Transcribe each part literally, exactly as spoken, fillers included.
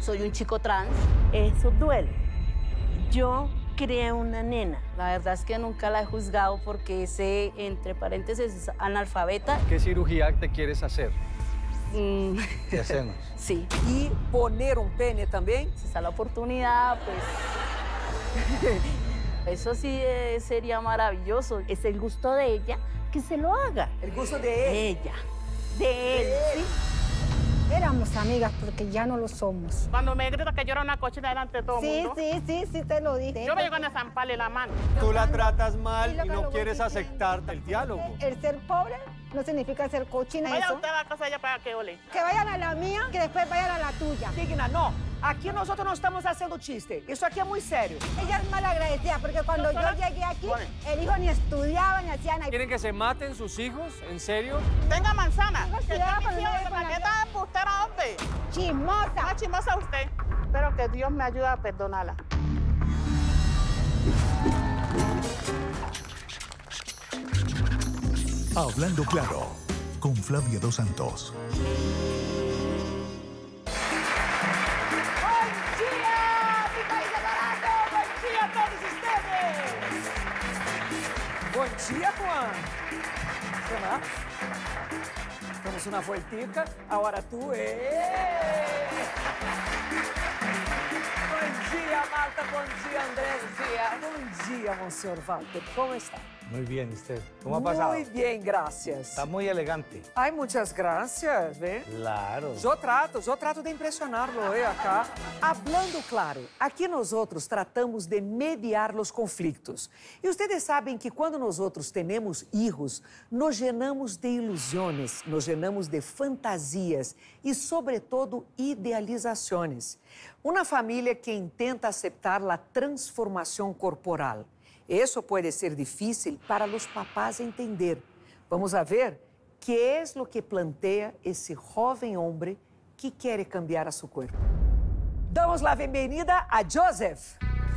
Soy un chico trans. Eso duele. Yo crié una nena. La verdad es que nunca la he juzgado porque ese, entre paréntesis, es analfabeta. ¿Qué cirugía te quieres hacer? Mm. ¿Qué hacemos? Sí. ¿Y poner un pene también? Si está la oportunidad, pues... Eso sí eh, sería maravilloso. Es el gusto de ella que se lo haga. El gusto de él. De ella. De él, De él. ¿sí? Éramos amigas porque ya no lo somos. Cuando me grita que yo era una cochina delante de todo el Sí, mundo, sí, sí, sí te lo dije. yo me llego a zamparle la mano. Tú la tratas Y mal lo y que no lo quieres voy diciendo. aceptar el diálogo. El ser pobre no significa ser cochina. Vaya Eso. usted a la casa de ella para que ole. Que vayan a la mía, que después vayan a la tuya. Digna, no. Aquí nosotros no estamos haciendo chiste. Eso aquí es muy serio. Ella es mal agradecida porque cuando yo llegué aquí, el hijo ni estudiaba ni hacía nada. ¿Quieren que se maten sus hijos? ¿En serio? Tenga manzana. Tenga Que cuidado yo cuando me no fío, vaya ¿para con qué la- tan embustera, hombre? Chismosa. Más chismosa usted. Espero que Dios me ayude a perdonarla. Hablando Claro, con Flavia Dos Santos. ¡Buen día, mi país adorado! ¡Buen día a todos ustedes! ¡Buen día, Juan! ¿Qué más? Damos una vueltica. Ahora tú, ¡eh! Bom dia, Marta. Bom dia, Andrés. Bom dia. Bom dia, Monsenhor Walter. ¿Cómo está? Muy bien, ¿usted? ¿Cómo ha pasado? Muy bien, gracias. Está muy elegante. Ay, muchas gracias, ¿ve? Claro. Yo trato, yo trato de impressionarlo, ¿eh? Acá. Hablando claro, aqui nós outros tratamos de mediar os conflitos. E ustedes sabem que quando nós outros temos hijos, nos llenamos de ilusões, nos llenamos de fantasias e, sobretudo, idealizações. Uma família que intenta aceitar a transformação corporal. Isso pode ser difícil para os papás entender. Vamos a ver que é o que plantea esse jovem homem que quer cambiar a seu corpo. Damos a bem-vinda a Joseph.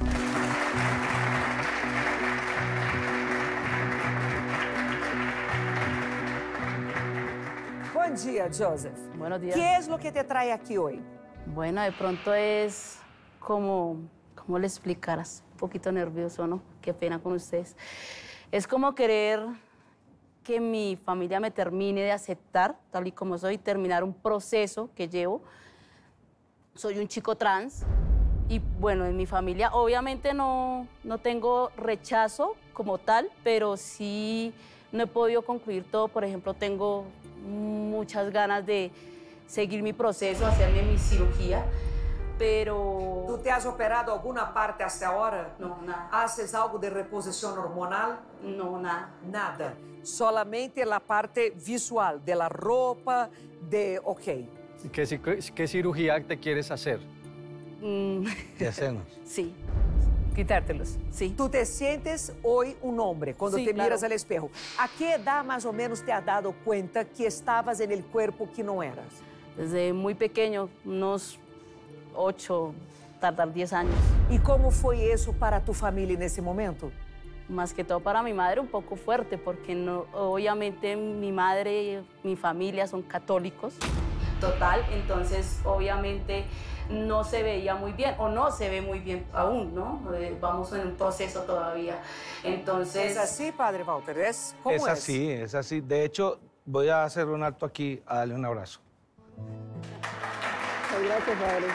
Bom dia, Joseph. Buenos días. ¿Qué es lo que te trae aquí hoy? Bueno, de pronto es como, ¿cómo le explicaras? Un poquito nervioso, ¿no? Qué pena con ustedes. Es como querer que mi familia me termine de aceptar, tal y como soy, terminar un proceso que llevo. Soy un chico trans y, bueno, en mi familia obviamente no, no tengo rechazo como tal, pero sí no he podido concluir todo. Por ejemplo, tengo muchas ganas de seguir mi proceso, hacerme mi cirugía, pero... ¿Tú te has operado alguna parte hasta ahora? No, nada. ¿Haces algo de reposición hormonal? No, nada. Nada. Solamente la parte visual, de la ropa, de... Ok. ¿Qué, ci- qué cirugía te quieres hacer? Mm, ¿Qué hacemos? sí, Quitártelos. sí. Tú te sientes hoy un hombre cuando Sí, te claro. miras al espejo. ¿A qué edad más o menos te has dado cuenta que estabas en el cuerpo que no eras? Desde muy pequeño, unos ocho, tardar diez años. ¿Y cómo fue eso para tu familia en ese momento? Más que todo para mi madre un poco fuerte, porque no, obviamente mi madre y mi familia son católicos, total, entonces obviamente no se veía muy bien, o no se ve muy bien aún, ¿no? Eh, Vamos en un proceso todavía, entonces... ¿Es así, Padre Walter? ¿Es? ¿Cómo es? Es así, es así. De hecho, voy a hacer un alto aquí a darle un abrazo. Gracias, padre.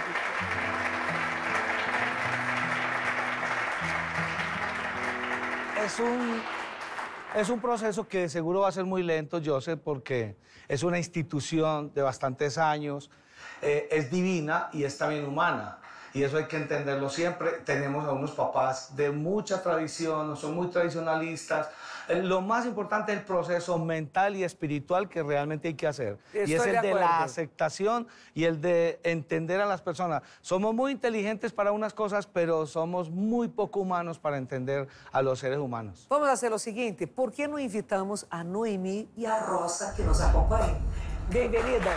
Es un, es un proceso que seguro va a ser muy lento, Joseph, porque es una institución de bastantes años, eh, es divina y es también humana. Y eso hay que entenderlo siempre. Tenemos a unos papás de mucha tradición, son muy tradicionalistas. Eh, Lo más importante es el proceso mental y espiritual que realmente hay que hacer. Estoy y es el de de, acuerdo. la aceptación y el de entender a las personas. Somos muy inteligentes para unas cosas, pero somos muy poco humanos para entender a los seres humanos. Vamos a hacer lo siguiente. ¿Por qué no invitamos a Noemí y a Rosa que nos acompañen? Bienvenidas.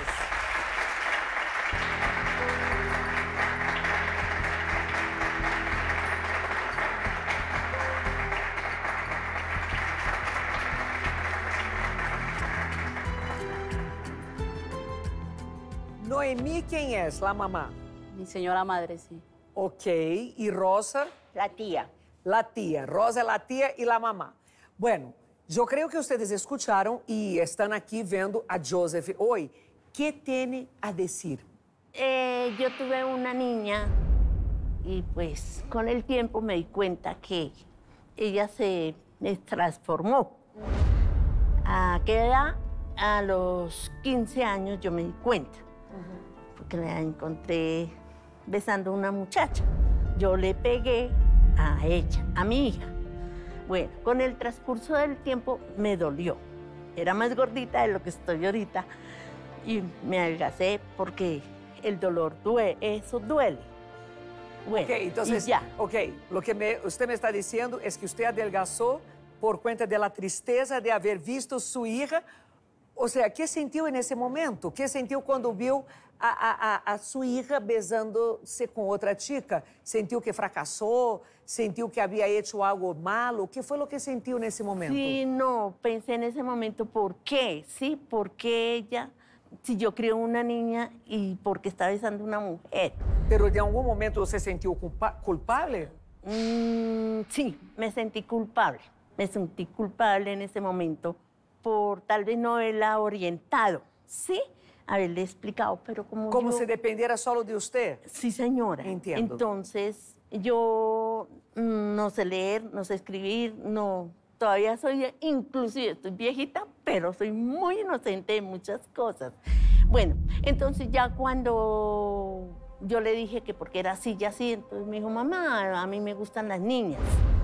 Noemí, ¿quién es? La mamá. Mi señora madre, sí. Ok, ¿y Rosa? La tía. La tía. Rosa es la tía y la mamá. Bueno, yo creo que ustedes escucharon y están aquí viendo a Joseph hoy. ¿Qué tiene a decir? Eh, yo tuve una niña y pues con el tiempo me di cuenta que ella se me transformó. ¿A qué edad? A los quince años yo me di cuenta, porque la encontré besando a una muchacha. Yo le pegué a ella, a mi hija. Bueno, con el transcurso del tiempo me dolió. Era más gordita de lo que estoy ahorita y me adelgacé porque el dolor duele, eso duele. Bueno, Ok, entonces, y ya. ok, lo que me- usted me está diciendo es que usted adelgazó por cuenta de la tristeza de haber visto su hija. O sea, ¿qué sintió en ese momento? ¿Qué sintió cuando vio a, a, a, a su hija besándose con otra chica? ¿Sintió que fracasó? ¿Sintió que había hecho algo malo? ¿Qué fue lo que sintió en ese momento? Sí, no, pensé en ese momento, ¿por qué? Sí, ¿por qué ella? Si yo crié una niña y porque está besando a una mujer. Pero de algún momento se sintió culpa- culpable? Mm, sí, me sentí culpable. Me sentí culpable en ese momento por tal vez no haberla orientado, ¿sí? Haberle explicado, pero como Como yo... si dependiera solo de usted. Sí, señora. Entiendo. Entonces, yo mm, no sé leer, no sé escribir, no... Todavía soy, inclusive estoy viejita, pero soy muy inocente de muchas cosas. Bueno, entonces ya cuando yo le dije que porque era así y así, entonces me dijo, mamá, a mí me gustan las niñas.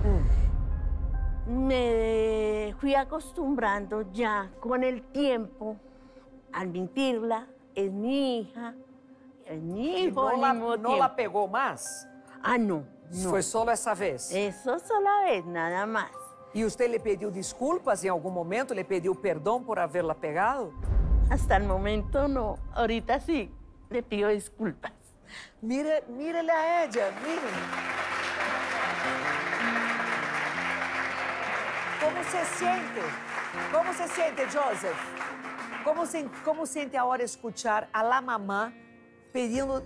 Me fui acostumbrando ya con el tiempo a admitirla, es mi hija, es mi Y hijo no al la, mismo no tiempo. la pegó más. Ah, no, no. Fue solo esa vez. Eso sola vez, nada más. ¿Y usted le pidió disculpas en algún momento? ¿Le pidió perdón por haberla pegado? Hasta el momento no. Ahorita sí, le pido disculpas. Mire, mírele a ella, miren. ¿Cómo se siente? ¿Cómo se siente, Joseph? ¿Cómo, se, cómo siente ahora escuchar a la mamá pidiendo...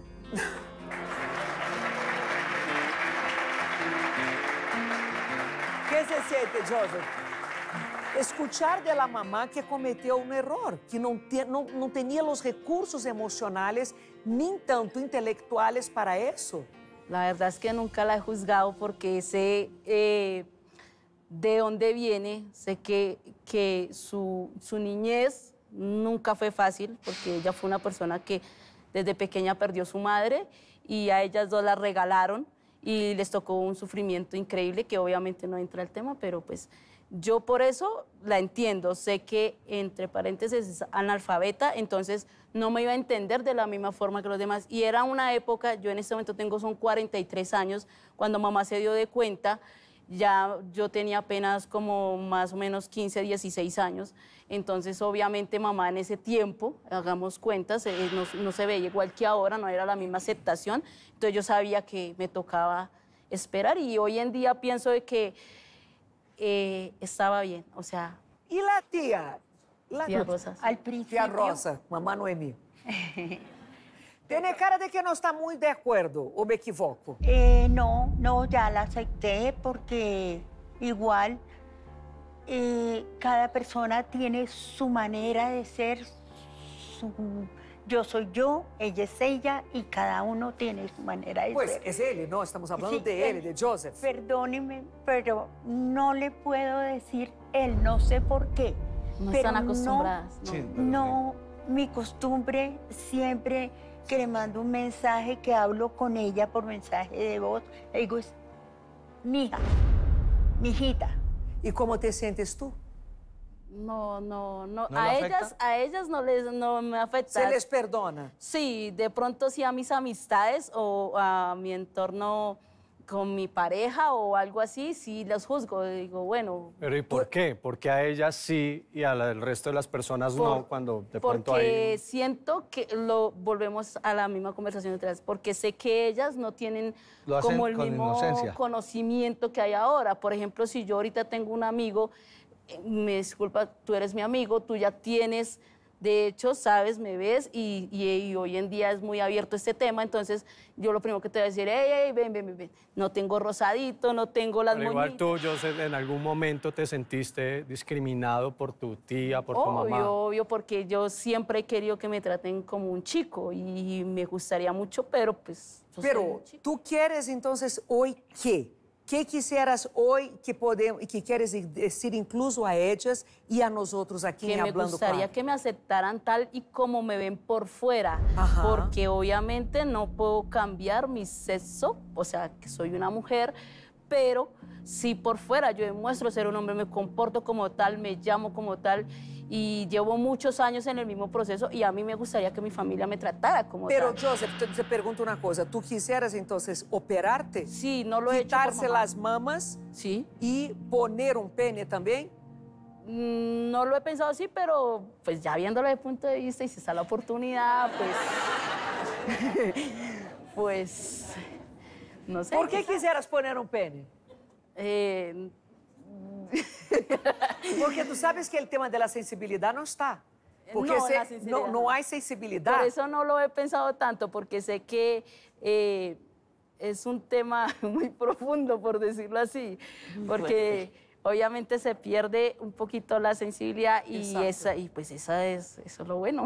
¿Qué se siente, Joseph? Escuchar de la mamá que cometió un error, que no, te- no, no tenía los recursos emocionales ni tanto intelectuales para eso. La verdad es que nunca la he juzgado porque sé eh, de dónde viene, sé que, que su, su niñez nunca fue fácil porque ella fue una persona que desde pequeña perdió su madre y a ellas dos la regalaron y les tocó un sufrimiento increíble que obviamente no entra el tema, pero pues yo por eso la entiendo. Sé que, entre paréntesis, es analfabeta, entonces no me iba a entender de la misma forma que los demás. Y era una época, yo en este momento tengo, son cuarenta y tres años, cuando mamá se dio de cuenta, ya yo tenía apenas como más o menos quince, dieciséis años. Entonces, obviamente, mamá en ese tiempo, hagamos cuentas, eh, no, no se veía igual que ahora, no era la misma aceptación. Entonces, yo sabía que me tocaba esperar y hoy en día pienso de que eh, estaba bien, o sea... ¿Y la tía? La Tía Rosa. Al Tía principio... Rosa, mamá Noemí. Tiene cara de que no está muy de acuerdo, ¿o me equivoco? Eh, no, no, ya la acepté porque igual eh, cada persona tiene su manera de ser, su- yo soy yo, ella es ella y cada uno tiene su manera de Pues ser. es él, ¿no? Estamos hablando Sí, de él, él. de Joseph. Perdóneme, pero no le puedo decir él, no sé por qué. No pero están acostumbradas. No. Sí. No, mi costumbre siempre que le mando un mensaje, que hablo con ella por mensaje de voz, le digo, es mi hija, mi hijita. ¿Y cómo te sientes tú? No, no, no. ¿No a le afecta? ellas, a ellas no les no me afecta. ¿Se les perdona? Sí, de pronto sí a mis amistades o a mi entorno con mi pareja o algo así, sí los juzgo. Digo, bueno, Pero ¿y por qué? Porque a ellas sí y al resto de las personas no, Por- cuando de porque pronto hay... siento que lo volvemos a la misma conversación otra vez, porque sé que ellas no tienen Lo hacen como el con mismo inocencia. conocimiento que hay ahora. Por ejemplo, si yo ahorita tengo un amigo, eh, me disculpa, tú eres mi amigo, tú ya tienes De hecho, sabes, me ves y, y, y hoy en día es muy abierto este tema, entonces yo lo primero que te voy a decir, hey, hey, ven, ven, ven, ven. No tengo rosadito, no tengo las Pero igual moñitas. tú, Joseph, en algún momento te sentiste discriminado por tu tía, por tu Obvio, mamá. obvio, porque yo siempre he querido que me traten como un chico y me gustaría mucho, pero pues... yo soy Pero un chico. tú quieres entonces hoy qué? ¿Qué quisieras hoy que podemos, que quieres decir incluso a ellas y a nosotros aquí Que en me Hablando gustaría Claro? que me aceptaran tal y como me ven por fuera, Ajá. porque obviamente no puedo cambiar mi sexo, o sea, que soy una mujer, pero si por fuera yo demuestro ser un hombre, me comporto como tal, me llamo como tal, y llevo muchos años en el mismo proceso y a mí me gustaría que mi familia me tratara como Pero, tal. Joseph, te, te pregunto una cosa. ¿Tú quisieras entonces operarte? Sí, no lo he hecho por quitarse mamá. las mamas Sí. y poner un pene también? Mm, No lo he pensado así, pero pues ya viéndolo desde el punto de vista y si está la oportunidad, pues... pues... No sé. ¿Por qué quisieras poner un pene? Eh, Porque tú sabes que el tema de la sensibilidad no está. Porque No, se- la sensibilidad no, no no. hay sensibilidad. por eso no lo he pensado tanto, porque sé que eh, es un tema muy profundo, por decirlo así, porque obviamente se pierde un poquito la sensibilidad y, Exacto. esa, y pues esa es, eso es lo bueno.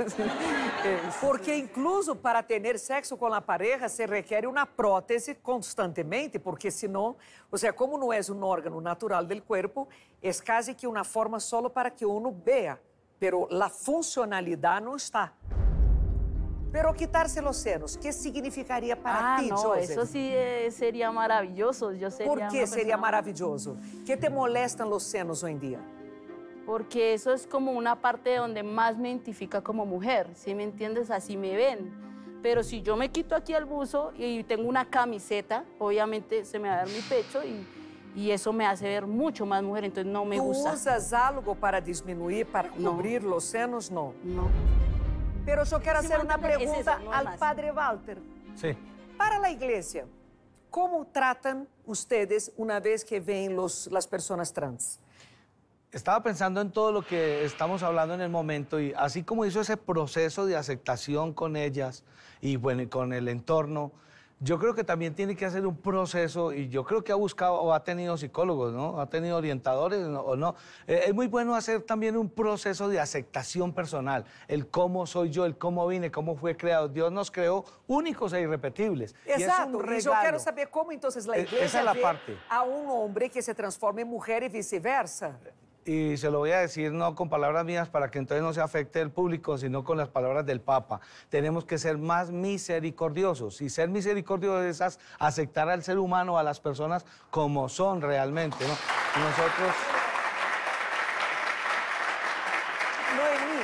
Es- Porque incluso para tener sexo con la pareja se requiere una prótesis constantemente, porque si no, o sea, como no es un órgano natural del cuerpo, es casi que una forma solo para que uno vea, pero la funcionalidad no está. Pero quitarse los senos, ¿qué significaría para ah, ti, no, Joseph? eso sí eh, sería maravilloso. Yo sería ¿Por una qué sería persona- maravilloso? ¿Qué te molestan los senos hoy en día? Porque eso es como una parte donde más me identifica como mujer, ¿sí me entiendes? Así me ven. Pero si yo me quito aquí el buzo y tengo una camiseta, obviamente se me va a ver mi pecho y, y eso me hace ver mucho más mujer, entonces no me ¿Tú gusta. usas algo para disminuir, para No. cubrir los senos? No. No. Pero yo quiero Sí, hacer una Montana, es pregunta eso, no al más. padre Walter. Sí. Para la iglesia, ¿cómo tratan ustedes una vez que ven los, las personas trans? Estaba pensando en todo lo que estamos hablando en el momento y así como hizo ese proceso de aceptación con ellas y bueno, y con el entorno, yo creo que también tiene que hacer un proceso y yo creo que ha buscado o ha tenido psicólogos, ¿no? Ha tenido orientadores ¿no? o no. Eh, es muy bueno hacer también un proceso de aceptación personal, el cómo soy yo, el cómo vine, cómo fue creado. Dios nos creó únicos e irrepetibles. Y es Exacto. un Y yo regalo. quiero saber cómo entonces la Eh, iglesia esa es la ve parte. a un hombre que se transforma en mujer y viceversa. Y se lo voy a decir no con palabras mías para que entonces no se afecte el público, sino con las palabras del Papa. Tenemos que ser más misericordiosos. Y ser misericordiosos es as- aceptar al ser humano, a las personas como son realmente, ¿no? Y nosotros... Noemí,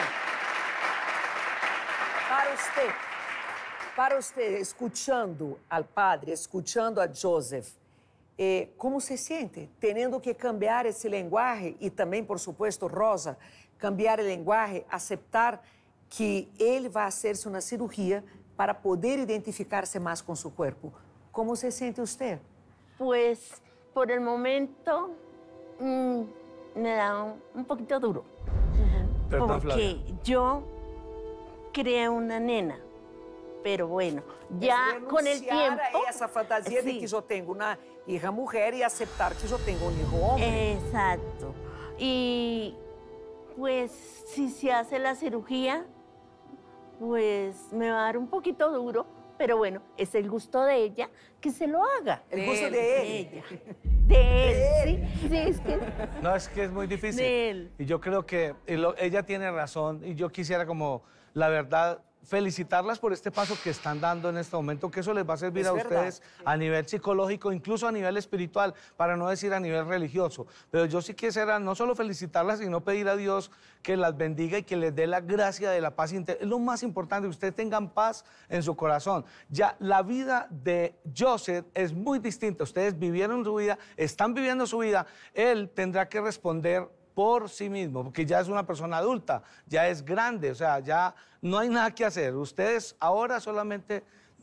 para usted, para usted, escuchando al padre, escuchando a Joseph, eh, ¿cómo se siente teniendo que cambiar ese lenguaje? Y también, por supuesto, Rosa, cambiar el lenguaje, aceptar que él va a hacerse una cirugía para poder identificarse más con su cuerpo. ¿Cómo se siente usted? Pues por el momento mm, me da un, un poquito duro. Perdón, Flavia. Porque yo creé una nena. Pero bueno, ya Es con el renunciar tiempo. a esa fantasía de sí. que yo tengo una hija mujer y aceptar que yo tengo un hijo hombre. Exacto. Y pues si se hace la cirugía, pues me va a dar un poquito duro, pero bueno, es el gusto de ella que se lo haga. El gusto él, de él. ella. De él, sí, sí, es que No, es que es muy difícil. De él. Y yo creo que y lo- ella tiene razón y yo quisiera como, la verdad, felicitarlas por este paso que están dando en este momento, que eso les va a servir Es a verdad. ustedes a nivel psicológico, incluso a nivel espiritual, para no decir a nivel religioso. Pero yo sí quisiera no solo felicitarlas, sino pedir a Dios que las bendiga y que les dé la gracia de la paz interior. Es lo más importante, que ustedes tengan paz en su corazón. Ya la vida de Joseph es muy distinta. Ustedes vivieron su vida, están viviendo su vida. Él tendrá que responder por sí mismo, porque ya es una persona adulta, ya es grande, o sea, ya no hay nada que hacer. Ustedes ahora solamente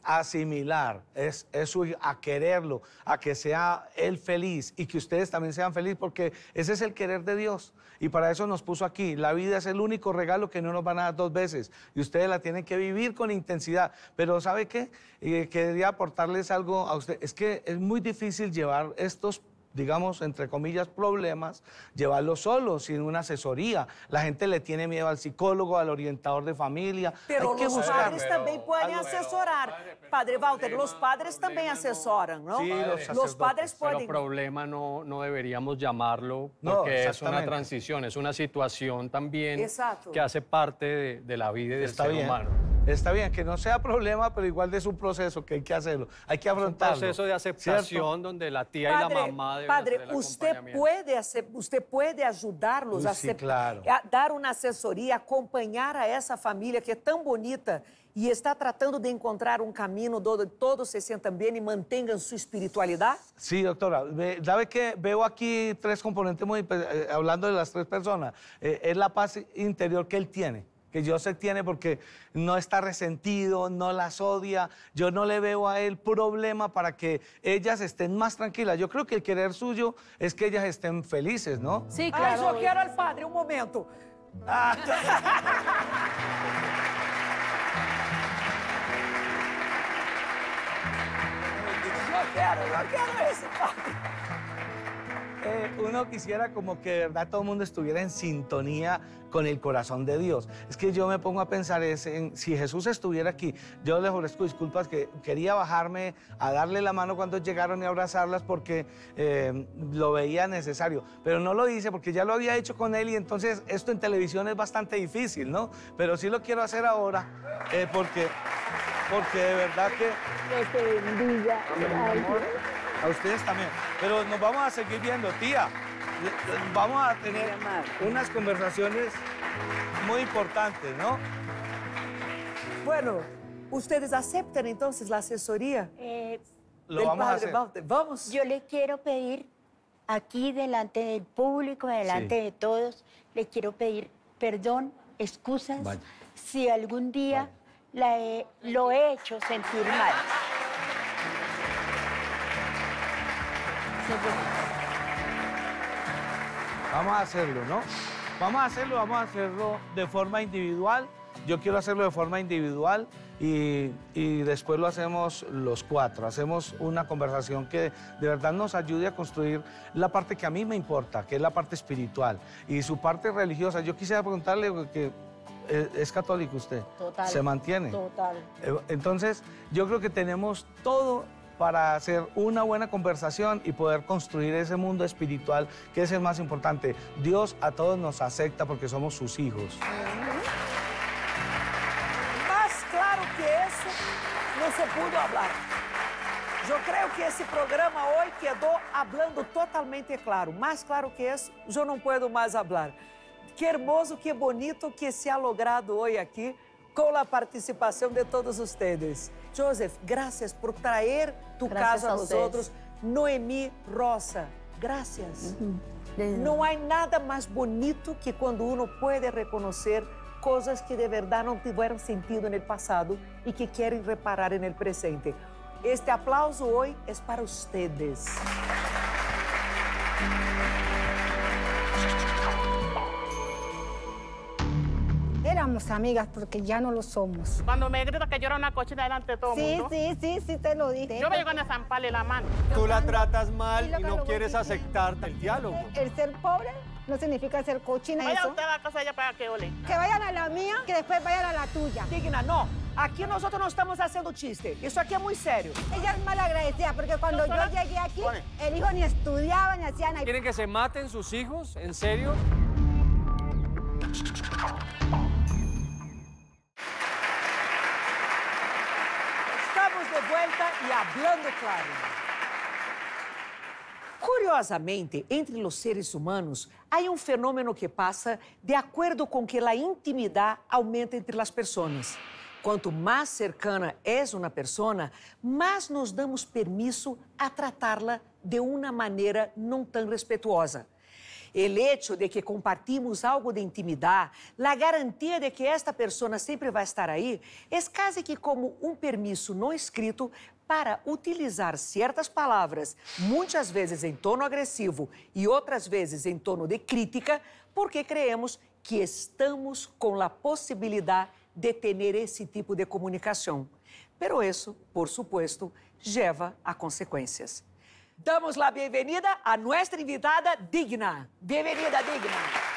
asimilar, es, es su- a quererlo, a que sea él feliz y que ustedes también sean felices, porque ese es el querer de Dios. Y para eso nos puso aquí. La vida es el único regalo que no nos van a dar dos veces y ustedes la tienen que vivir con intensidad. Pero ¿sabe qué? Eh, quería aportarles algo a ustedes. Es que es muy difícil llevar estos, digamos, entre comillas, problemas, llevarlos solos, sin una asesoría. La gente le tiene miedo al psicólogo, al orientador de familia. Pero Hay que los buscar. padres también pueden asesorar. Padre Walter, los padres también asesoran, ¿no? Sí, los Los sacerdotes. padres Pero pueden... problema no, no deberíamos llamarlo No, porque es una exactamente. transición, es una situación también Exacto. que hace parte de, de la vida y del Está ser bien. humano. Está bien, que no sea problema, pero igual es un proceso que hay que hacerlo. Hay que Un afrontarlo. proceso de aceptación donde la tía y la mamá deben padre, hacer el usted acompañamiento. puede, hacer- usted puede ayudarlos Uy, a, sí, ser- claro. a dar una asesoría, acompañar a esa familia que es tan bonita y está tratando de encontrar un camino donde todos se sientan bien y mantengan su espiritualidad. Sí, doctora. Ve- ¿Sabe qué? Veo aquí tres componentes muy... eh, hablando de las tres personas. Eh, es la paz interior que él tiene, que Joseph tiene, porque no está resentido, no las odia. Yo no le veo a él problema para que ellas estén más tranquilas. Yo creo que el querer suyo es que ellas estén felices, ¿no? Sí, Ay, claro. yo quiero al padre, un momento. Yo quiero, yo quiero ese padre. Eh, uno quisiera como que de verdad todo el mundo estuviera en sintonía con el corazón de Dios. Es que yo me pongo a pensar es en, si Jesús estuviera aquí, yo les ofrezco disculpas que quería bajarme a darle la mano cuando llegaron y abrazarlas porque eh, lo veía necesario, pero no lo hice porque ya lo había hecho con él y entonces esto en televisión es bastante difícil, ¿no? Pero sí lo quiero hacer ahora eh, porque, porque de verdad que... Que te bendiga. Ay, A ustedes también. Pero nos vamos a seguir viendo, tía. Le- le- Vamos a tener unas conversaciones muy importantes, ¿no? Bueno, ¿ustedes aceptan entonces la asesoría Eh, Lo del vamos a padre hacer. Walter? Vamos. yo le quiero pedir aquí delante del público, delante Sí. de todos, le quiero pedir perdón, excusas, Vaya. si algún día la he- lo he hecho sentir mal. Vamos a hacerlo, ¿no? Vamos a hacerlo, vamos a hacerlo de forma individual. Yo quiero hacerlo de forma individual y, y después lo hacemos los cuatro. Hacemos una conversación que de verdad nos ayude a construir la parte que a mí me importa, que es la parte espiritual. Y su parte religiosa, yo quisiera preguntarle que eh, es católico usted. Total. ¿Se mantiene? Total. Eh, Entonces, yo creo que tenemos todo para hacer una buena conversación y poder construir ese mundo espiritual que es el más importante. Dios a todos nos acepta porque somos sus hijos. Más claro que eso no se pudo hablar. Yo creo que ese programa hoy quedó hablando totalmente claro. Más claro que eso, yo no puedo más hablar. Qué hermoso, qué bonito que se ha logrado hoy aquí con la participación de todos ustedes. Joseph, gracias por traer tu Gracias caso a a ustedes. nosotros. Noemí Rosa, gracias. No hay nada más bonito que cuando uno puede reconocer cosas que de verdad no tuvieron sentido en el pasado y que quieren reparar en el presente. Este aplauso hoy es para ustedes. Éramos amigas porque ya no lo somos. Cuando me grita que yo era una cochina delante de todo el Sí, mundo, sí, sí, sí te lo dije. yo me llego a zamparle la mano. Tú la cuando- tratas y mal lo y que no lo quieres voy aceptar el diálogo. El ser pobre no significa ser cochina Vaya eso. usted a la casa de ella para que ole. Que vayan a la mía, que después vayan a la tuya. Digna, no. Aquí nosotros no estamos haciendo chiste. Eso aquí es muy serio. Ella es mal agradecida porque cuando yo llegué aquí, el hijo ni estudiaba ni hacía nada. ¿Quieren que se maten sus hijos? ¿En serio? Estamos de vuelta y hablando claro. Curiosamente, entre los seres humanos hay un fenómeno que pasa de acuerdo con que la intimidad aumenta entre las personas. Quanto mais cercana es una persona, más nos damos permiso a tratá-la de uma maneira não tão respetuosa. el hecho de que compartimos algo de intimidad, la garantía de que esta persona siempre va a estar ahí, es casi que como un permiso no escrito para utilizar ciertas palavras, muitas vezes em tono agressivo e outras vezes em tono de crítica, porque creemos que estamos com a possibilidade de ter esse tipo de comunicação. Pero isso, por supuesto, lleva a consequências. Damos a bem-vinda a nossa invitada Digna. Bem-vinda, Digna.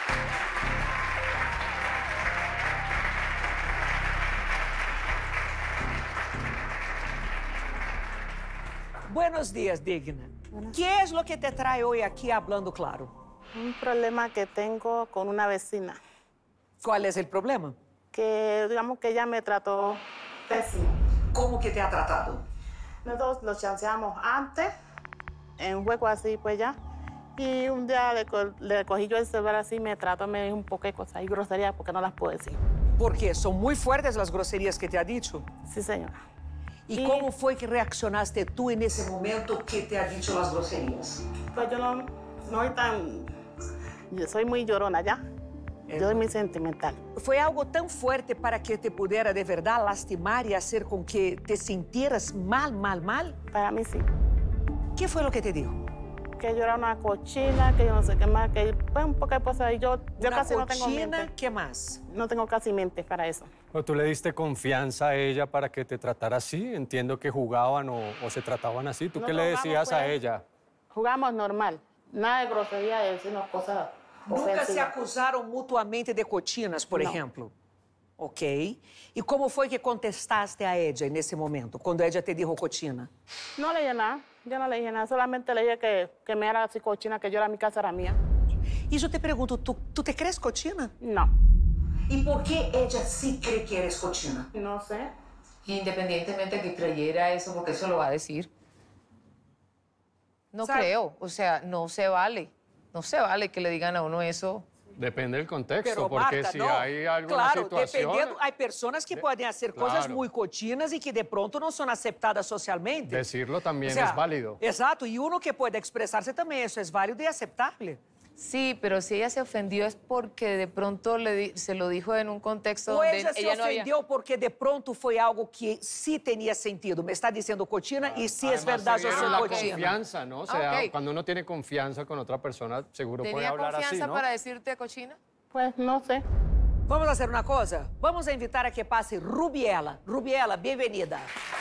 Buenos días, Digna. ¿Qué es lo que te trae hoy aquí hablando claro? Un problema que tengo con una vecina. ¿Cuál es el problema? Que digamos que ella me trató pésimo. ¿Cómo que te ha tratado? Nosotros lo chanceamos antes, en un juego así, pues ya. Y un día le, co le cogí yo el celular así, me trató, me dijo un poco de cosas y groserías porque no las puedo decir. ¿Por qué? ¿Son muy fuertes las groserías que te ha dicho? Sí, señora. ¿Y, ¿Y cómo fue que reaccionaste tú en ese momento que te ha dicho las groserías? Pues yo no, no soy tan... Yo soy muy llorona, ¿ya? Yo soy muy sentimental. ¿Fue algo tan fuerte para que te pudiera de verdad lastimar y hacer con que te sintieras mal, mal, mal? Para mí sí. ¿Qué fue lo que te dijo? Que yo era una cochina, que yo no sé qué más, que pues un poco de cosas. Y yo, yo una casi cochina, no tengo mente. ¿Qué más? No tengo casi mente para eso. ¿O tú le diste confianza a ella para que te tratara así? Entiendo que jugaban o, o se trataban así. ¿Tú no qué le decías pues, a ella? Jugamos normal. Nada de grosería, de decirnos cosas ofensivas. ¿Nunca se acusaron mutuamente de cochinas, por no. ejemplo? Ok. ¿Y cómo fue que contestaste a ella en ese momento, cuando ella te dijo cochina? No le dije nada. Yo no le dije nada, solamente le dije que, que me era así cochina, que yo era mi casa, era mía. Y yo te pregunto, ¿tú, ¿tú te crees cochina? No. ¿Y por qué ella sí cree que eres cochina? No sé. Independientemente que creyera eso, porque eso lo va a decir. No ¿Sabe? creo, o sea, no se vale. No se vale que le digan a uno eso. Depende del contexto, Pero, porque Marta, si no. hay alguna claro, situación... Dependendo, hay personas que pueden hacer claro. cosas muy cochinas y que de pronto no son aceptadas socialmente. Decirlo también o sea, es válido. Exacto, y uno que puede expresarse también, eso es válido y aceptable. Sí, pero si ella se ofendió es porque de pronto le di, se lo dijo en un contexto o donde ella se ella ofendió no había... porque de pronto fue algo que sí tenía sentido. Me está diciendo cochina y sí es verdad, yo soy la cochina. Confianza, ¿no? O sea, okay. cuando uno tiene confianza con otra persona, seguro puede hablar así, ¿no? ¿Tenía confianza para decirte cochina? Pues no sé. Vamos a hacer una cosa. Vamos a invitar a que pase Rubiela. Rubiela, bienvenida.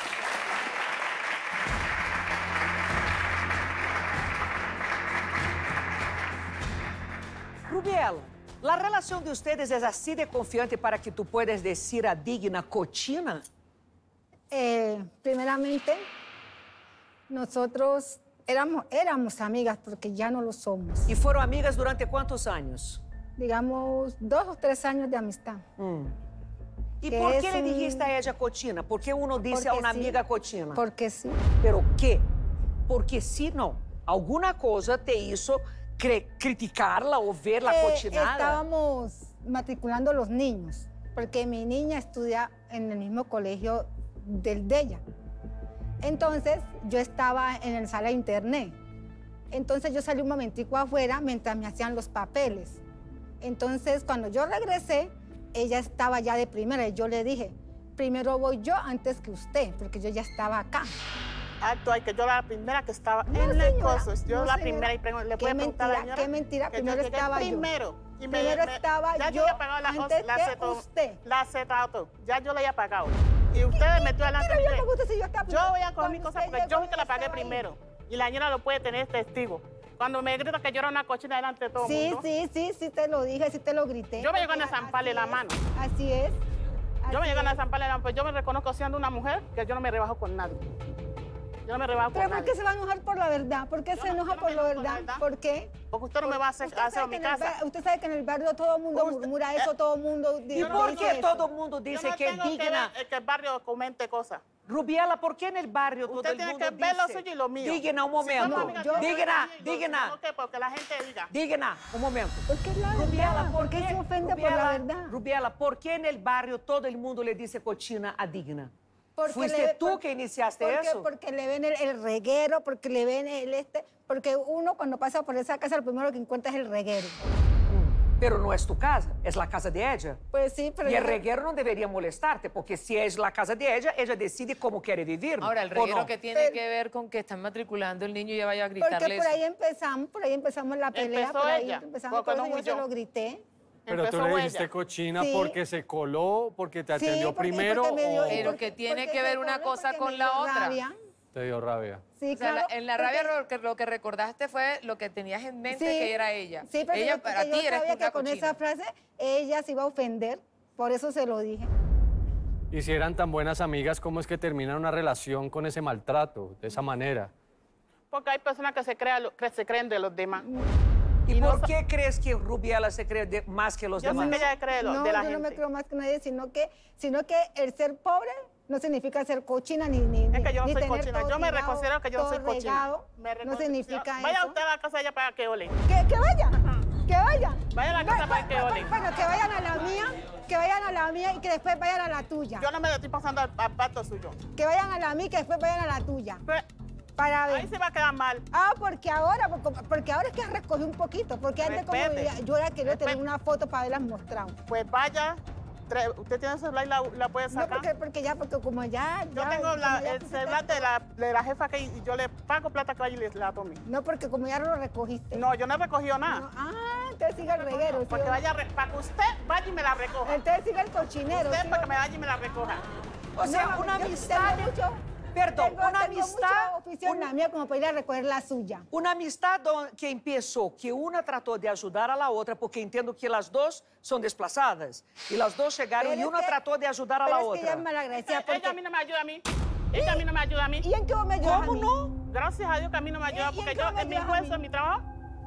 Rubiela, la relación de ustedes es así de confiante para que tú puedas decir a Digna cochina? Eh, primeramente, nosotros éramos, éramos amigas porque ya no lo somos. ¿Y fueron amigas durante cuántos años? Digamos, dos o tres años de amistad. Mm. ¿Y que por qué le un... dijiste a ella cochina? ¿Por qué uno dice porque a una sí. amiga cochina? Porque sí. ¿Pero qué? Porque sí, no. Alguna cosa te hizo criticarla o verla eh, cochinada. Estábamos matriculando los niños, porque mi niña estudia en el mismo colegio del de ella. Entonces, yo estaba en el sala de internet. Entonces, yo salí un momentico afuera mientras me hacían los papeles. Entonces, cuando yo regresé, ella estaba ya de primera y yo le dije, primero voy yo antes que usted, porque yo ya estaba acá. Actual, que yo era la primera que estaba no, en señora, el coso. Yo no, la señora. primera y pregunto, ¿le puede preguntar a la señora? Qué mentira, que primero yo estaba primero. yo. Y me, primero me, estaba ya yo, yo había pagado la, antes la que ceto, usted. La cetato, ya yo la había pagado. Y usted metió adelante. Yo, yo, usted, si yo, estaba yo voy a coger mi cosa porque yo fui que la pagué primero. Y la señora lo puede tener testigo. Cuando me grita que yo era una cochina delante de todo el sí, mundo. Sí, sí, sí, sí te lo dije, sí te lo grité. Yo me llego a zamparle la mano. Así es. Así yo me llego es. a zamparle la mano, pues yo me reconozco siendo una mujer que yo no me rebajo con nadie. Yo no me rebajo con ¿Pero nadie. por qué se va a enojar por la verdad? ¿Por qué yo se no, enoja no por la verdad? verdad? verdad? ¿Por qué? Porque usted no me va a hacer, hacer en mi casa. Bar, usted sabe que en el barrio todo el mundo usted, murmura eso, eh, todo el mundo ¿Y por qué todo el mundo dice no que es digna? Que, que el barrio comente cosas. Rubiela, ¿por qué en el barrio todo usted el mundo tiene que ver lo dice? suyo y lo mío. Digna, un momento. Si yo, digna, digna. ¿Por qué? Porque la gente diga. Digna, un momento. Porque es la Rubiela, verdad. ¿por ¿Por qué se ofende Rubiela, por la verdad? Rubiela, ¿por qué en el barrio todo el mundo le dice cochina a Digna? Porque ¿Fuiste le- tú por- que iniciaste porque, eso? Porque le ven el, el reguero, porque le ven el este, porque uno cuando pasa por esa casa lo primero que encuentra es el reguero. Pero no es tu casa, es la casa de ella. Pues sí, pero... Y el yo- reguero no debería molestarte, porque si es la casa de ella, ella decide cómo quiere vivir. Ahora, el ¿o reguero no? que tiene Pero- que ver con que están matriculando el niño y ella vaya a Porque gritarle por ahí eso. empezamos, por ahí empezamos la pelea, Empezó por ahí ella, empezamos porque todo no eso, yo fui se yo. lo grité. Pero tú Empezó le dijiste ella. cochina Sí. porque se coló, porque te Sí, atendió porque- primero porque me dio- o Pero porque- que tiene porque que se ver una corre, cosa porque con me la dio otra. rabia. te dio rabia. Sí, O sea, la- claro. en la porque- rabia lo que, lo que recordaste fue lo que tenías en mente que era ella. Sí, pero ella yo, para porque ti yo eres sabía una que con cochina. esa frase ella se iba a ofender, por eso se lo dije. Y si eran tan buenas amigas, ¿cómo es que terminan una relación con ese maltrato, de esa manera? Porque hay personas que se, crean, que se creen de los demás. ¿Y, Y no por so- qué crees que Rubiela se cree de- más que los Yo sé demás? que ella cree lo- No, de la yo no me gente. creo más que nadie, sino que, sino que el ser pobre no significa ser cochina ni ni Es que yo no ni soy tener cochina. todo Yo me tirado, reconsidero que yo no soy todo cochina. regado. Me No reconsidero- significa Vaya eso. usted a la casa de ella para que ole. Que, que vaya, que vaya. Vaya a la casa para que ole. Bueno, que vayan a la mía, que vayan a la mía y que después vayan a la tuya. Yo no me lo estoy pasando al, al pato suyo. Que vayan a la mía y que después vayan a la tuya. Pero Para ver. ahí se va a quedar mal. Ah, porque ahora, porque, porque ahora es que recogió un poquito, porque antes como Respete. vivía, yo era quería tener Respete. una foto para haberlas mostrado. Pues vaya, tre- usted tiene el celular y la, la puede No, sacar. porque, porque ya, porque como ya... Yo ya- tengo como la- ya el pusiste celular de todo- la, de la jefa que y yo le pago plata que vaya y le, la tome. No, porque como ya no lo recogiste. No, yo no he recogido nada. No, ah, entonces sigue el reguero. ¿sí? Porque vaya, re- para que usted vaya y me la recoja. Entonces sigue el cochinero. Usted ¿sí? para que me vaya y me la recoja. O sea, No, una yo amistad... tengo mucho- Perdón, tengo- una tengo amistad... mucho oficio en la mía como para ir a recoger la suya. Una amistad do- que empezó, que una trató de ayudar a la otra, porque entiendo que las dos son desplazadas, y las dos llegaron Pero y es una que- trató de ayudar a pero la es que otra. ella es malagradecida Ella porque... a mí no me ayuda a mí. Ella a mí no me ayuda a mí. ¿Y en qué vos me ayudas ¿Cómo a mí? no? Gracias a Dios que a mí no me ayuda, ¿Y- y en porque qué yo me en mi ayudas a esfuerzo, mí? en mi trabajo,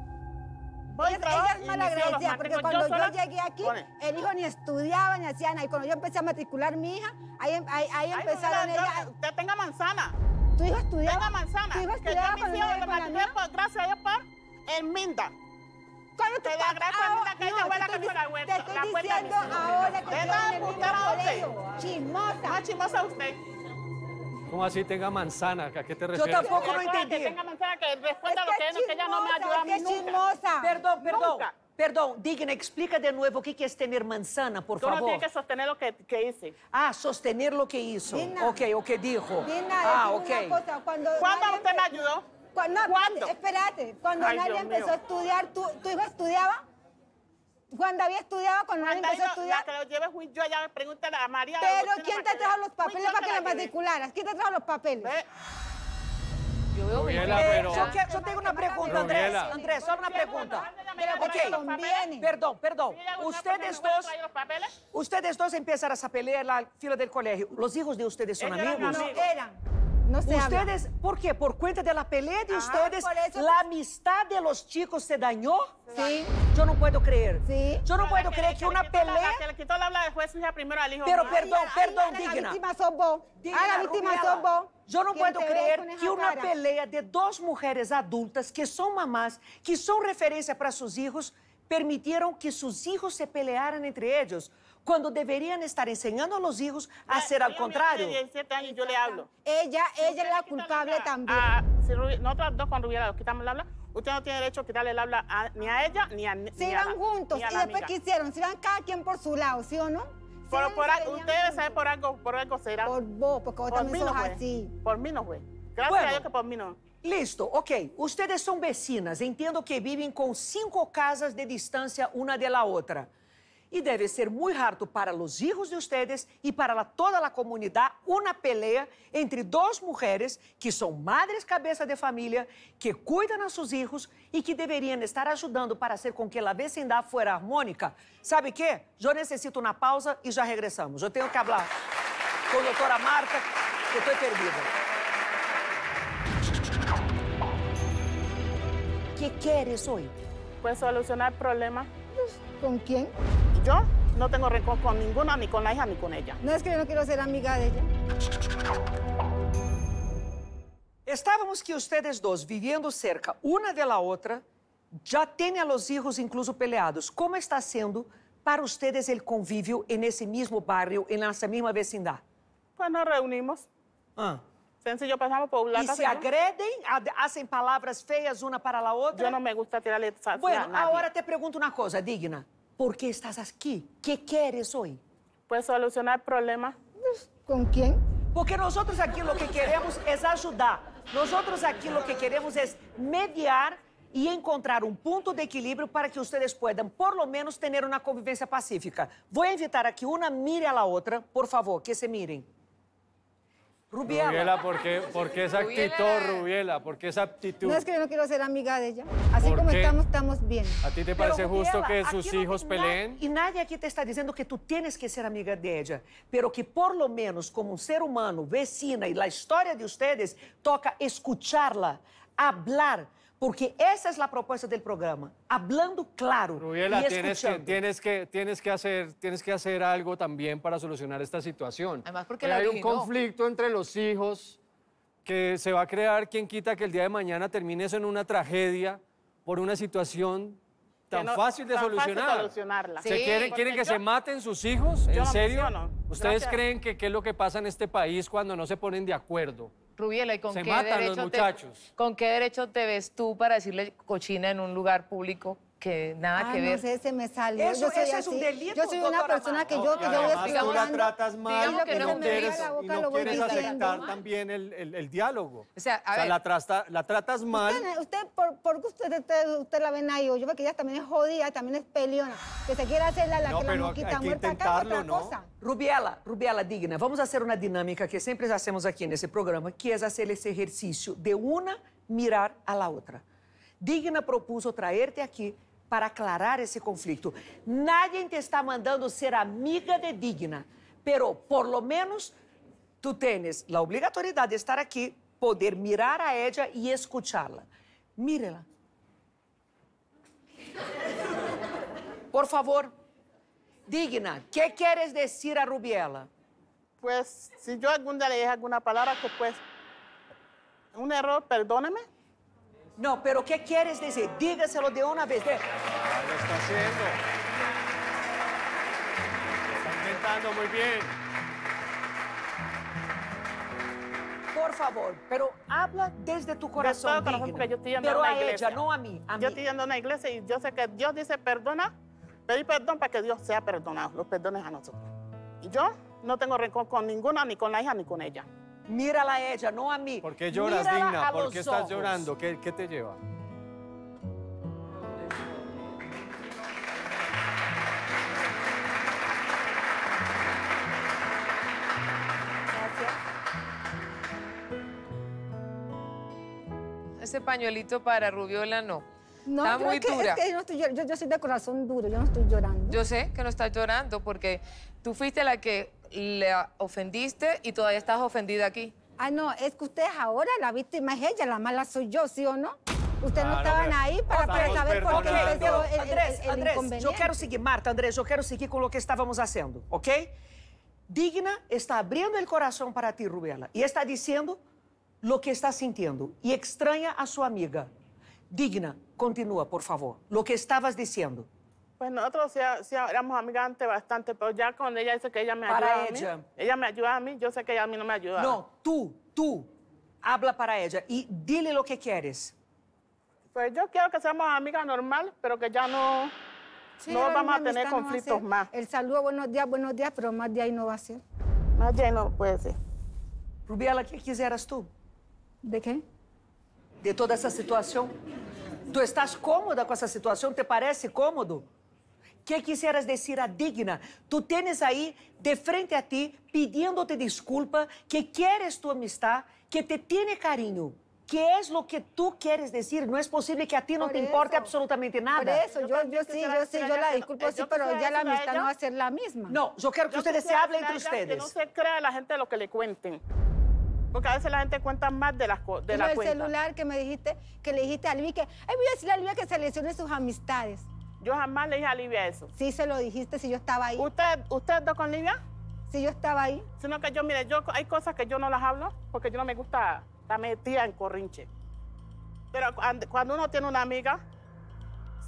voy Ella, y trabajo ella es y mis hijos los malagradecida porque mantengo cuando yo, sola. llegué aquí, Pone. el hijo ni estudiaba ni hacía nada. Y cuando yo empecé a matricular mi hija, ahí, ahí, ahí Ay, empezaron no, no, ellas... usted tenga manzana. ¿Tu hijo estudiaba? Tenga manzana. ¿Tu hijo Que yo estudiaba a mis cuando hijos yo los con la matriculé, mía? por- gracias a Dios, por en Minda. ¿Cuándo Que tú le estás- agradezco a ah, Minda que ella no, fue la te que estoy fue la dic- vuelta. Te estoy la vuelta diciendo a mis hijos. ahora que Deja estoy en de el mismo embustear a usted. colegio. Chismosa. Más chismosa usted. ¿Cómo así tenga manzana? ¿A qué te Yo refieres? tampoco no Recuerda que entendí. tenga manzana que responda Es lo que que, es es, que ella no me ayuda a mí chismosa, es que es nunca. chismosa. Perdón, perdón. Nunca. Perdón, Digna, explica de nuevo qué es tener manzana, por Tú no favor. tienes que sostener lo que, que hice. Ah, sostener lo que hizo. Digna. Ok, o que dijo. Dina, Ah, decime ok. una cosa, cuando ¿Cuándo nadie usted me empe- ayudó? Cuando, ¿Cuándo? Espérate, cuando Ay, nadie Dios empezó mío. a estudiar, ¿tu, ¿tu hijo estudiaba? Juan David estudiaba cuando nadie Cuando empezó a yo- la estudiar. que lo lleve fui yo, ya pregúntale a María. Pero Agustina ¿quién para te que trajo vea. los papeles Fui yo para que la la llevé. matricularas? ¿Quién te trajo los papeles? Ve, Yo veo Rubiela, muy Eh, pero- yo, que- yo tengo una pregunta, Andrés. Rubiela. Andrés, solo una pregunta. Pero porque Ok, conviene. perdón, perdón. si ella no Ustedes puede dos, traer los papeles, ustedes dos empezaron a pelear en la fila del colegio. ¿Los hijos de ustedes son Ellos eran amigos? No amigos. eran. No se habla. Ustedes, ¿por qué? ¿Por cuenta de la pelea de Ah, ustedes, por eso- la amistad de los chicos se dañó? Sí. Yo no puedo creer. Sí. Yo no la puedo que creer le- que le una quitó la- pelea... Que le quitó la habla después su hija primero al hijo. Pero mío. perdón, Ay, perdón, ay, La Digna. víctima sos vos. Digna, Ah, la víctima Rubiela, sos vos. yo no ¿Quién puedo te ve creer con esa que una cara? pelea de dos mujeres adultas que son mamás, que son referencia para sus hijos, permitieron que sus hijos se pelearan entre ellos, cuando deberían estar enseñando a los hijos a Ah, hacer al el hijo mío contrario. tiene diecisiete años y yo le hablo. Ella, ella es la Usted le quita culpable habla también. a- si Rubi- nosotros dos con Rubiela nos quitamos el habla, usted no tiene derecho a quitarle el habla a- ni a ella ni a ni Se a iban la- juntos ni y a la después amiga. ¿qué hicieron? Se iban cada quien por su lado, ¿sí o no? Se Pero iban y por, se a- venían usted debe saber juntos. por algo, por algo será. Por vos, porque vos Por también mí sos no fue. así. Por mí no fue. Gracias Bueno. a Dios que por mí no. Listo, ok. Ustedes son vecinas, entiendo que viven con cinco casas de distancia una de la otra. Y debe ser muy harto para los hijos de ustedes y para la- toda la comunidad una pelea entre dos mujeres que son madres cabeza de familia, que cuidan a sus hijos y que deberían estar ayudando para hacer con que la vecindad fuera armónica. ¿Sabe qué? Yo necesito una pausa y ya regresamos. Yo tengo que hablar con la doctora Marta, que estoy perdida. ¿Qué quieres hoy? Pues solucionar problemas. ¿Con quién? Yo no tengo rencor con ninguna, ni con la hija, ni con ella. No es que yo no quiero ser amiga de ella. Estábamos que ustedes dos viviendo cerca una de la otra, ya tienen a los hijos incluso peleados. ¿Cómo está siendo para ustedes el convivio en ese mismo barrio, en esa misma vecindad? Pues nos reunimos. Ah. Sencillo, pasamos por la E casa. se agredem, ad- hacem palavras feias uma para a outra? Yo no me gusta tirarle salsa a Bueno, nadie. agora te pergunto uma coisa, Digna. Por que estás aqui? Que queres hoje? Pues solucionar problemas. ¿Con quién? Porque nosotros aqui lo que queremos é ajudar. Nosotros aqui lo que queremos é mediar e encontrar um ponto de equilíbrio para que vocês puedan, por lo menos, ter uma convivência pacífica. Vou invitar aqui uma mire a la outra, por favor, que se miren. Rubiela. Rubiela, ¿por qué, por qué esa actitud, Rubiela? ¿Por qué esa actitud? No es que yo no quiero ser amiga de ella. Así ¿Por como qué? estamos, estamos bien. ¿A ti te Pero, parece justo Rubiela, que aquí sus no- hijos na- peleen? E nadie aqui te está dizendo que tu tienes que ser amiga de ella, pero que por lo menos como um ser humano, vecina e a história de ustedes, toca escucharla, hablar, porque essa é a proposta do programa, hablando claro Rubiela, y tienes que, escuchando. tienes, que, tienes, que hacer, tienes que hacer algo también para solucionar esta situación. Además, porque Hay la un originó. conflicto entre los hijos que se va a crear. Quien quita que el día de mañana termine eso en una tragedia por una situación tan no- fácil de tan fácil solucionar. solucionarla. ¿Se Sí, quieren, porque quieren que yo- se maten sus hijos? yo ¿En no serio? menciono. ¿Ustedes Gracias. creen que qué es lo que pasa en este país cuando no se ponen de acuerdo? Rubiela, ¿y con Se qué matan los derecho te- muchachos. ¿con qué derecho te ves tú para decirle cochina en un lugar público que nada Ah, que no ver? sé, se me salió. Eso- yo soy eso es un así. delito, Yo soy una doctora persona que Amado. yo, Y que yo voy además tú la explorando. tratas mal digamos que y no no se me quieres, diga la boca, y no lo voy quieres diciendo. aceptar también el, el- el diálogo. O sea, a O sea, ver. la, trasta- la tratas mal. Usted, usted, por, por qué usted, usted, usted la ven ahí, yo veo que ella también es jodida, también es peleona, que se quiere hacer la, la No, que la pero moquita hay que muerta acá, intentarlo, otra ¿no? cosa. Rubiela, Rubiela, Digna, vamos fazer uma dinâmica que sempre hacemos aqui nesse programa, que é fazer esse exercício de uma mirar a la outra. Digna propuso traerte aqui para aclarar esse conflito. Nadie te está mandando ser amiga de Digna, pero por lo menos tu tienes a obrigatoriedade de estar aqui, poder mirar a ella e escuchá-la. Mírela. Por favor. Digna, ¿qué quieres decir a Rubiela? Pues si yo algún día le dije alguna palabra que pues un error, perdóneme. No, pero ¿qué quieres decir? Dígaselo de una vez. De- Ah, lo está haciendo. Lo está intentando muy bien. Por favor, pero habla desde tu corazón, todo corazón, Digna. porque yo estoy yendo a Pero una a iglesia. ella, no a mí. A Yo mí. estoy yendo a una iglesia y yo sé que Dios dice perdona, pedir perdón para que Dios sea perdonado, los perdones a nosotros. Y yo no tengo rencor con ninguna, ni con la hija, ni con ella. Mírala a ella, no a mí. ¿Por qué lloras, Mírala Digna? a ¿Por los qué estás ojos. llorando? ¿Qué, qué te lleva? Ese pañuelito para Rubiola no. No, Está yo muy es que, dura. Es que yo, no estoy, llor- yo, yo soy de corazón duro, yo no estoy llorando. Yo sé que no estás llorando porque tú fuiste la que le ofendiste y todavía estás ofendida aquí. Ah, no, es que ustedes ahora, la víctima es ella, la mala soy yo, ¿sí o no? Ustedes no Claro, estaban pero ahí para, para estamos saber por qué perdonando. empezó el, el, Andrés, el- el Andrés, inconveniente. eu quero seguir, Marta, Andrés, eu quero seguir com o que estávamos fazendo, ok? Digna está abrindo o coração para ti, Rubiela, e está dizendo lo que está sintiendo, e extraña a sua amiga. Digna, continúa, por favor, lo que estabas diciendo. Pues nosotros sí, sí éramos amigas antes bastante, pero ya cuando ella dice que ella me Para ayuda a ella. mí, ella me ayuda a mí, yo sé que ella a mí no me ayuda. Não, tu, tu, habla para ella e dile lo que quieres. Pues yo quiero que seamos amigas normal, pero que ya no, Sí, no ahora vamos a una tener amistad no va a conflictos ser. más. El saludo, buenos días, buenos días, pero más de ahí no va a ser. Más bien no puede ser. Rubiela, o que quisieras tu? ¿De qué? De toda essa situação? Tu estás cômoda com essa situação? Te parece cômodo? Que quisieras dizer a Digna? Tu tienes aí, de frente a ti, pedindo-te desculpa, que queres tu amistad, que te tiene cariño. ¿Qué es lo que tú quieres decir? No es posible que a ti no Por te importe eso. absolutamente nada. Por eso, Yo yo, también yo sí, quisiera yo sí, decir a yo ella la que no- disculpo, eh, sí, yo pero quisiera ya la decirle a amistad no ella- va a ser la misma. No, yo quiero que Yo ustedes se quisiera hablen entre decirle a ella Que no ustedes. se crea la gente lo que le cuenten. Porque a veces la gente cuenta más de, las co- de Y lo la del cuenta. celular que me dijiste, que le dijiste a Luis que, ay, voy a decirle a Luis que seleccione sus amistades. Yo jamás le dije a Livia eso. Sí se lo dijiste si yo estaba ahí. ¿Usted, usted dos con Livia? Si yo estaba ahí. Sino que yo, mire, yo hay cosas que yo no las hablo porque yo no me gusta estar metida en corrinche. Pero cuando, cuando uno tiene una amiga,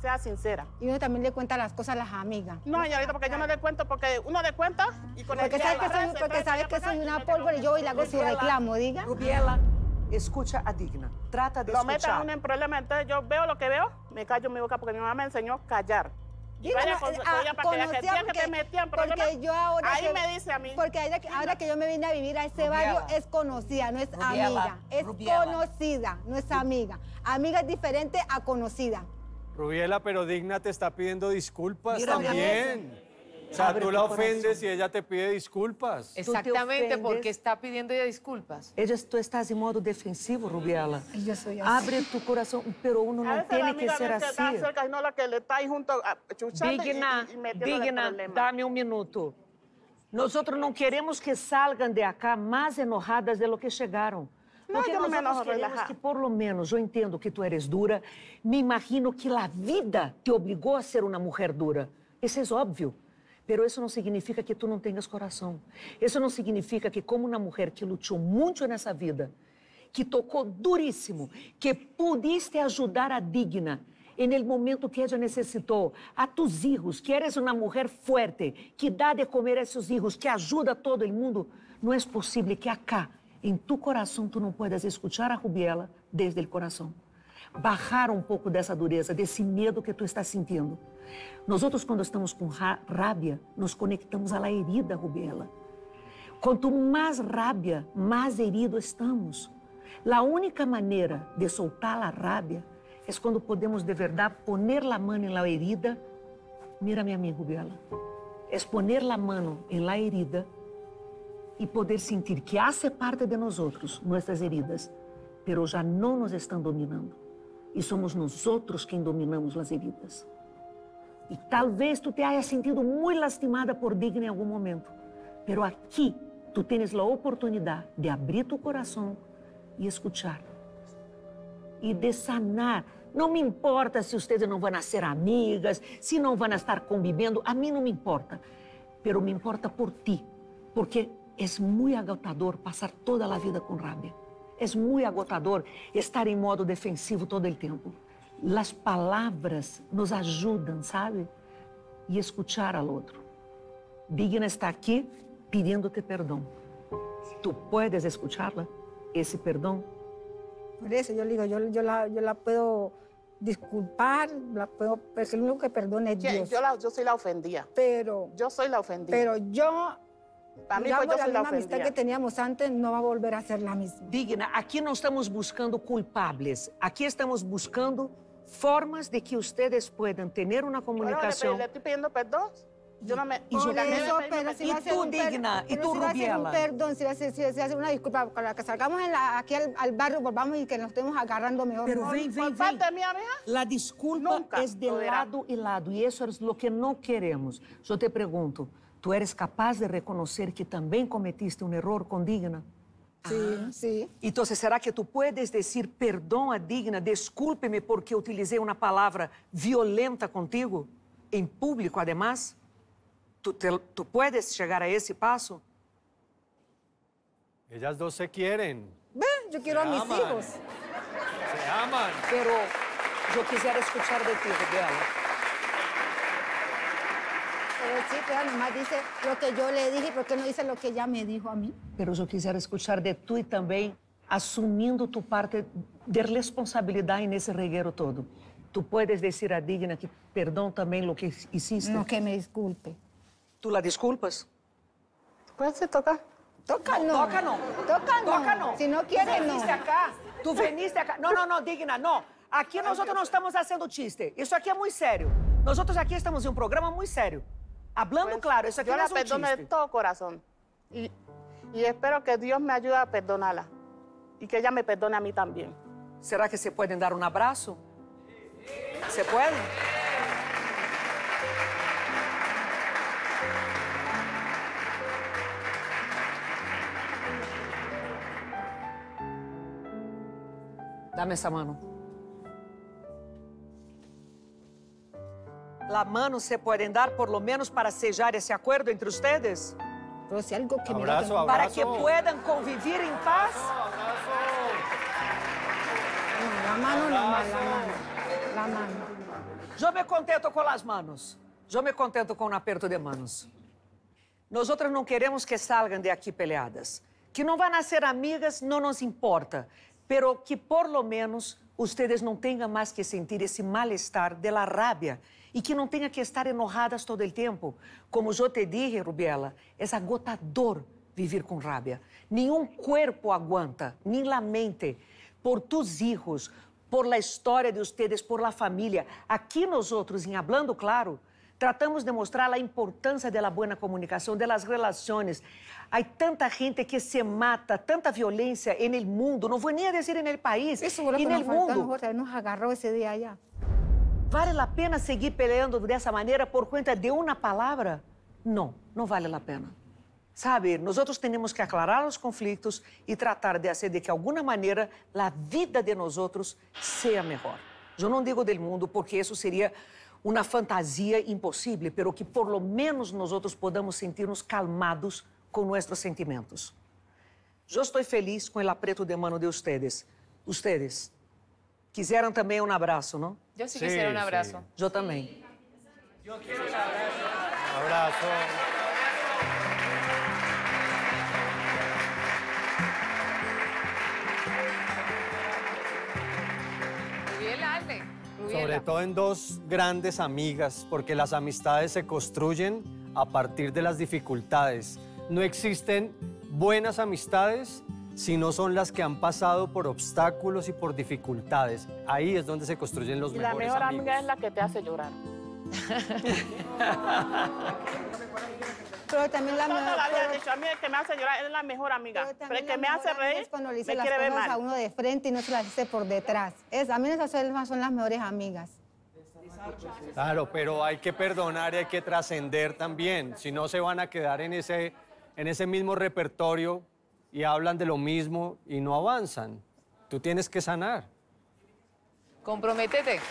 sea sincera. Y uno también le cuenta las cosas a las amigas. No, señorita, porque yo no le cuento, porque uno le cuenta y con el Porque sabe que soy, porque sabe que soy una pólvora y yo voy y le hago su reclamo, diga. Rubiela, escucha a Digna. Trata de Lo metan escuchar. uno en problema, entonces yo veo lo que veo, me callo mi boca porque mi mamá me enseñó a callar. Y Diga, vaya no, con, eh, con ah, ella para que ella que conocía día que te porque- metía en problemas, porque yo ahora ahí que- me dice a mí. Porque ahora que, ahora que yo me vine a vivir a ese Rubiela. barrio es conocida, no es Rubiela, amiga. Es Rubiela. conocida, no es amiga. Amiga es diferente a conocida. Rubiela, pero Digna te está pidiendo disculpas Mira, también. O sea, Abre tú tu la corazón. ofendes y ella te pide disculpas. Exactamente, ofendes. porque está pidiendo ella disculpas. Ella, tú estás en modo defensivo, Rubiela. Y yo soy así. Abre tu corazón, pero uno A no veces la tiene que amiga ser ve que está así. cerca y no la que le está ahí junto a chuchando y- Digna, y, y metiéndole en Digna, problemas. dame um minuto. Nosotros não queremos que salgan de acá mais enojadas de lo que chegaram. No, Porque yo no me nosotros enojo, queremos relaja. que, por lo menos, eu entendo que tu eres dura, me imagino que a vida te obrigou a ser uma mulher dura. Isso é óbvio. Pero isso não significa que tu não tenhas coração. Isso não significa que, como uma mulher que lutou muito nessa vida, que tocou duríssimo, que pudiste ajudar a Digna en el momento que ella necesitou, a tus hijos, que eres uma mulher fuerte, que dá de comer a esses hijos, que ajuda a todo el mundo, não é possível que acá, em tu coração, tu não puedas escuchar a Rubiela desde o coração. Bajar um pouco dessa dureza, desse medo que tu estás sentindo. Nós outros, quando estamos com rábia, nos conectamos à la herida, Rubiela. Quanto mais rábia, mais herido estamos. A única maneira de soltar a rábia é quando podemos de verdade poner a mão em la herida. Mira-me a mim, Rubiela. É poner a mão em la herida e poder sentir que hace parte de nós outros, nossas heridas, pero já não nos estão dominando. E somos nós outros quem dominamos as heridas. E talvez tu te hayas sentido muito lastimada por Digna em algum momento, pero aqui tu tens a oportunidade de abrir tu coração e escuchar. E de sanar. Não me importa se vocês não vão ser amigas, se não vão estar convivendo, a mim não me importa. Pero me importa por ti, porque é muito agotador passar toda a vida com raiva. É muito agotador estar em modo defensivo todo o tempo. As palavras nos ajudam, sabe? E escuchar ao outro. Digna está aqui pedindo-te perdão. Tu puedes escucharla, esse perdão? Por eso yo le digo, yo, yo, la, yo la puedo disculpar, la puedo, porque el único que perdona es ¿Quién? Dios. Yo, la, yo soy la ofendida. Pero, Yo soy la ofendida. pero yo, Para mí, digamos, pues yo la soy la misma amistad ofendida. que teníamos antes no va a volver a ser la misma. Digna, aqui não estamos buscando culpables. Aqui estamos buscando formas de que ustedes puedan tener una Ahora le, comunicación. le estoy pidiendo perdón. Yo no me... Y yo- Por la eso, me- pero me- si y va a ser tú, un per- Digna, y pero tú, si va a ser un Rubiela. perdón, si va a ser, si va a ser una disculpa, para que salgamos en la- aquí al, al barrio, volvamos y que nos estemos agarrando mejor. Pero No, vem, Por vem, vem. parte mía, mija. La disculpa Nunca es de lo verá. lado y lado, y eso es lo que no queremos. Yo te pregunto, ¿tú eres capaz de reconocer que también cometiste un error con Digna? Sí, sí. Entonces, ¿será que tú puedes decir perdón a Digna? Descúlpeme porque utilicé una palabra violenta contigo, en público además. ¿Tú, te- tú puedes llegar a ese paso? Ellas dos se quieren, Ve, yo quiero a mis aman. hijos. se aman. Pero yo quisiera escuchar de ti, Rubiela. Pero sí, pero nomás dice lo que yo le dije, ¿por qué no dice lo que ella me dijo a mí? Pero yo quisiera escuchar de tú y también asumiendo tu parte de responsabilidad en ese reguero todo. Tú puedes decir a Digna que perdón también lo que hiciste. No, que me disculpe. ¿Tú la disculpas? Pues se toca. Toca no. Toca no. Toca no. Toca no. Si no quiere, Tú no. veniste acá. Tú veniste acá. No, no, no, Digna, no. Aqui nós não estamos fazendo chiste. Isso aqui é muito sério. Nós outros aqui estamos em um programa muito sério. Hablando Pues, claro, isso aqui yo não é la um perdono de chiste. todo corazón. Y, y espero que Dios me ayude a perdonarla. Y que ella me perdone a mí también. Será que se podem dar um abraço? Se pode? Dame essa mano. La mano se pueden dar por lo menos para sellar ese acuerdo entre ustedes, Pero si algo que me Abrazo, diga que no- para abrazo. que puedan convivir en paz. No, la mano nomás, la mano. La mano. Yo me contento con las manos. Yo me contento con un aperto de manos. Nosotros no queremos que salgan de aquí peleadas. Que no van a ser amigas, no nos importa. Pero que por lo menos ustedes no tengan más que sentir ese malestar de la rabia y que no tengan que estar enojadas todo el tiempo. Como yo te dije, Rubiela, es agotador vivir con rabia. Ningún cuerpo aguanta, ni la mente. Por tus hijos, por la historia de ustedes, por la familia. Aquí nosotros, en Hablando Claro, tratamos de mostrar la importancia de la buena comunicación, de las relaciones. Hay tanta gente que se mata, tanta violencia en el mundo, no voy ni a decir en el país, Eso fue lo en que el nos faltó a mundo. nosotros, nos agarró ese día allá. ¿Vale la pena seguir peleando de esa manera por cuenta de una palabra? No, no vale la pena. Sabe, nosotros tenemos que aclarar los conflictos y tratar de hacer de que, de alguna manera, la vida de nosotros sea mejor. Yo no digo del mundo porque eso sería una fantasía imposible, pero que por lo menos nosotros podamos sentirnos calmados con nuestros sentimientos. Yo estoy feliz con el apreto de mano de ustedes. Ustedes quisieran también un abrazo, ¿no? Yo sí, sí quisiera un abrazo. Sí. Yo también. Yo quiero un abrazo. Abrazo. Rubiela, Ale. Rubiela. Sobre todo en dos grandes amigas, porque las amistades se construyen a partir de las dificultades. No existen buenas amistades si no son las que han pasado por obstáculos y por dificultades. Ahí es donde se construyen los Y la mejores mejor amigos. amiga es la que te hace llorar. Pero también la No, no, mejor... la había pero- dicho, a mí el que me hace llorar es la mejor amiga. pero Pero, también el que la me hace mejor amiga reír, es cuando le me dice las quiere ver cosas mal. a uno de frente y no se las dice por detrás. Es, a mí esas son son las mejores amigas. Claro, pero hay que perdonar y hay que trascender también. Si no, se van a quedar en ese, en ese mismo repertorio y hablan de lo mismo y no avanzan. Tú tienes que sanar. Comprométete.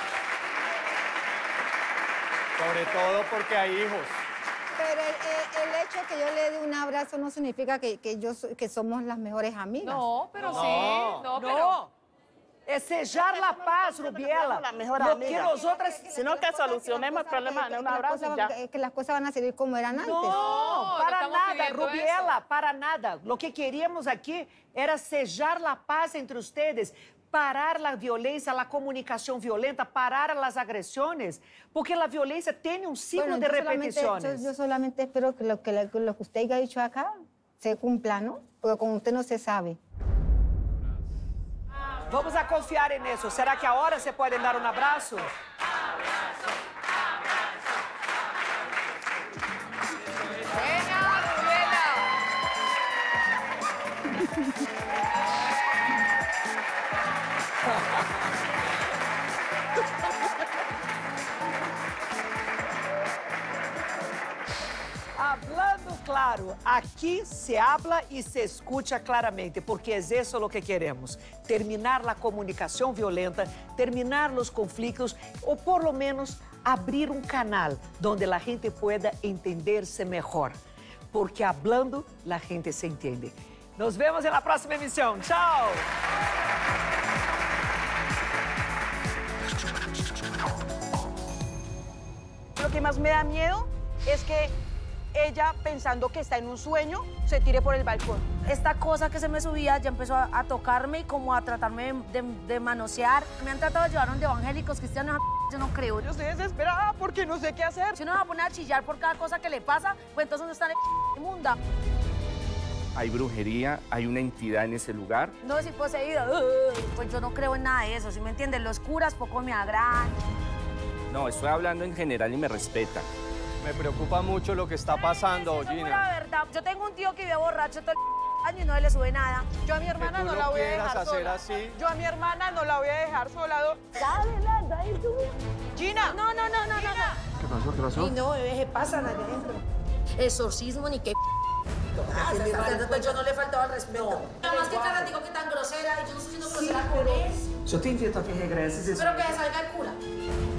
Sobre todo porque hay hijos. Pero el, el- el hecho que yo le dé un abrazo no significa que, que, yo, so- que somos las mejores amigas. No, pero No. sí. No, pero... No. Es sellar la paz, Rubiela. La mejor Lo que amiga. nosotras... Sino que solucionemos el problema Que- en un que las abrazo cosas- ya. que- que las cosas van a seguir como eran antes. No, No, no para estamos nada, pidiendo Rubiela, eso. para nada. Lo que queríamos aquí era sellar la paz entre ustedes, parar la violencia, la comunicación violenta, parar las agresiones, porque la violencia tiene un ciclo Bueno, de yo solamente- repeticiones. Yo, yo solamente espero que lo que, lo que usted ha dicho acá se cumpla, ¿no? Porque con usted no se sabe. Vamos a confiar en eso. ¿Será que ahora se pueden dar un abrazo? ¡Venga, Rubiela! Hablando claro, aquí se habla y se escucha claramente, porque es eso lo que queremos. Terminar la comunicación violenta, terminar los conflictos o por lo menos abrir un canal donde la gente pueda entenderse mejor. Porque hablando, la gente se entiende. Nos vemos en la próxima emisión. ¡Chao! Lo que más me da miedo es que ella, pensando que está en un sueño, se tire por el balcón. Esta cosa que se me subía ya empezó a, a tocarme y como a tratarme de, de- de manosear. Me han tratado de llevar donde evangélicos cristianos, yo no creo. Yo estoy desesperada porque no sé qué hacer. Si uno va a poner a chillar por cada cosa que le pasa, pues entonces uno está en inmunda. Hay brujería, hay una entidad en ese lugar. No decir poseído, "Ugh", pues yo no creo en nada de eso, ¿sí me entienden? Los curas poco me agradan. No, estoy hablando en general y me respeta. Me preocupa mucho lo que está pasando, Eso es pura Gina. verdad. Yo tengo un tío que vive borracho todo el año y no le sube nada. Yo a mi hermana tú no lo la voy a quieras dejar hacer sola. así. Yo a mi hermana no la voy a dejar sola. do- Gina. No, no, no, no, no, no. ¿Qué pasó? ¿Qué pasó? Y no, bebé, se pasan allá adentro. Exorcismo ni qué. Ah, se está haciendo, pues yo no le faltaba el respeto. Nada más que cara digo que tan grosera y yo no estoy siendo grosera con él. Yo te invito a que regreses. Pero que se salga el cura.